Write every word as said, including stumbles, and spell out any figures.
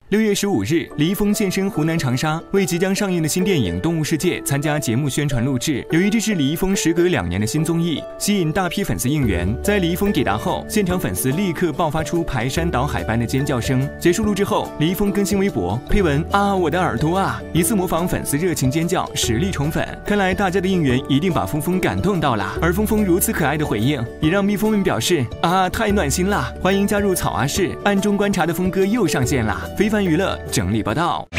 六月十五日，李易峰现身湖南长沙，为即将上映的新电影《动物世界》参加节目宣传录制。由于这是李易峰时隔两年的新综艺，吸引大批粉丝应援。在李易峰抵达后，现场粉丝立刻爆发出排山倒海般的尖叫声。结束录制后，李易峰更新微博，配文啊我的耳朵啊，疑似模仿粉丝热情尖叫，实力宠粉。看来大家的应援一定把峰峰感动到了。而峰峰如此可爱的回应，也让蜜蜂们表示啊太暖心啦！欢迎加入草啊室，暗中观察的峰哥又上线啦。非凡娱乐整理报道。